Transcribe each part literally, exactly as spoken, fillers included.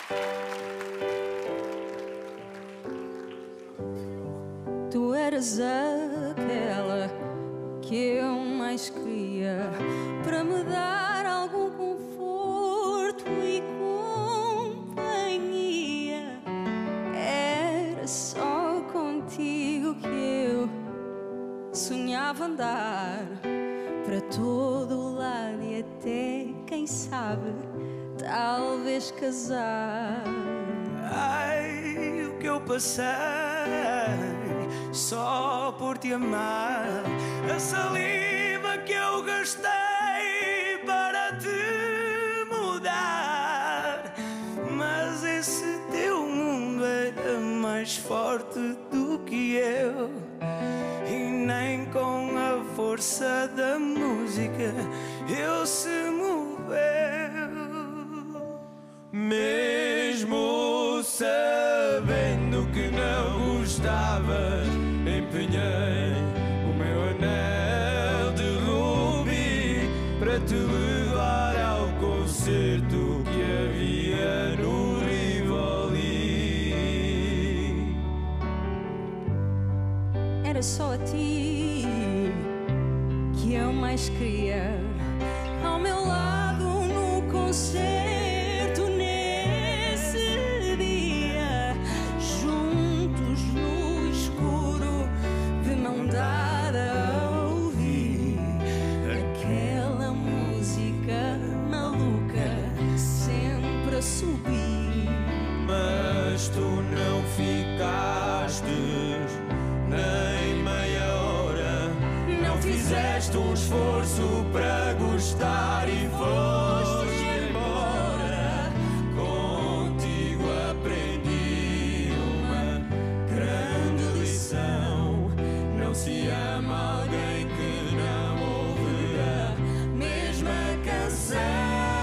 Tu eras aquela que eu mais queria para me dar algum conforto e companhia. Era só contigo que eu sonhava andar para todo o lado e até, quem sabe, talvez casar. Ai, o que eu passei só por te amar, a saliva que eu gastei para te mudar. Mas esse teu mundo era mais forte do que eu, e nem com a força da música eu se moveu. Mesmo sabendo que não gostavas, empenhei o meu anel de rubi para te levar ao concerto que havia no Rivoli. Era só a ti que eu mais queria ao meu lado no concerto. Subir. Mas tu não ficaste nem meia hora, não fizeste um esforço para gostar e foste embora. Contigo aprendi uma grande lição: não se ama alguém que não ouve a mesma canção.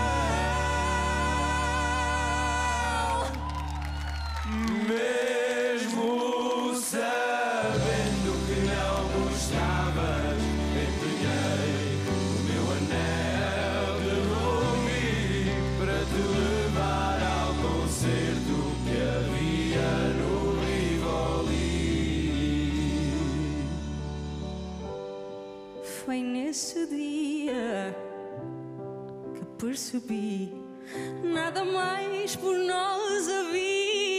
Mesmo sabendo que não gostavas, empenhei o meu anel de rubi para te levar ao concerto que havia no Rivoli. Foi nesse dia que percebi nada mais por nós havia.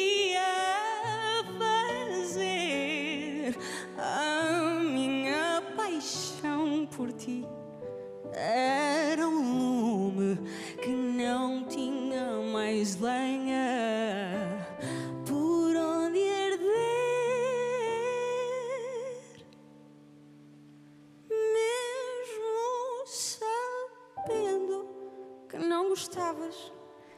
A minha paixão por ti era um lume que não tinha mais lenha por onde arder. Mesmo sabendo que não gostavas,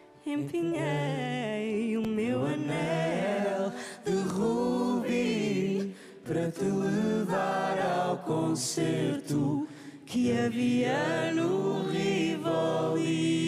empenhei o meu anel de rubi para te levar ao concerto que havia no Rivoli.